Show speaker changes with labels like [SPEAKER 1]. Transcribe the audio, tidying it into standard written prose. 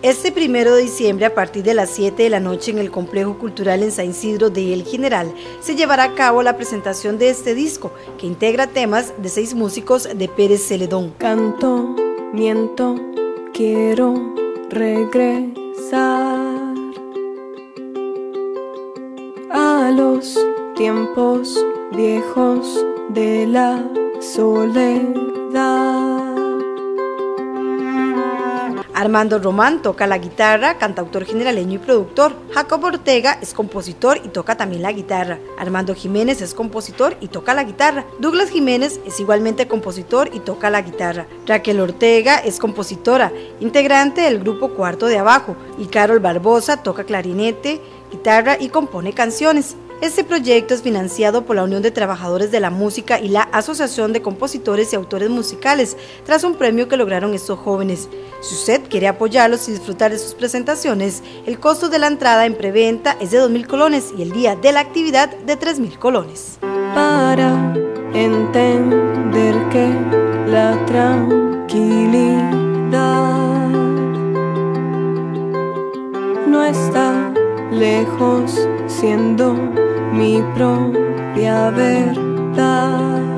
[SPEAKER 1] Este 1 de diciembre, a partir de las 7 de la noche en el Complejo Cultural en San Isidro de El General, se llevará a cabo la presentación de este disco, que integra temas de 6 músicos de Pérez Celedón.
[SPEAKER 2] Canto, miento, quiero regresar a los tiempos viejos de la soledad.
[SPEAKER 1] Armando Román toca la guitarra, cantautor generaleño y productor. Jacob Ortega es compositor y toca también la guitarra. Armando Jiménez es compositor y toca la guitarra. Douglas Jiménez es igualmente compositor y toca la guitarra. Raquel Ortega es compositora, integrante del grupo Cuarto de Abajo, y Carol Barbosa toca clarinete, guitarra y compone canciones. Este proyecto es financiado por la Unión de Trabajadores de la Música y la Asociación de Compositores y Autores Musicales, tras un premio que lograron estos jóvenes. Si usted quiere apoyarlos y disfrutar de sus presentaciones, el costo de la entrada en preventa es de 2.000 colones y el día de la actividad de 3.000 colones.
[SPEAKER 2] Para entender que la tranquilidad no está lejos, siendo mi propia verdad.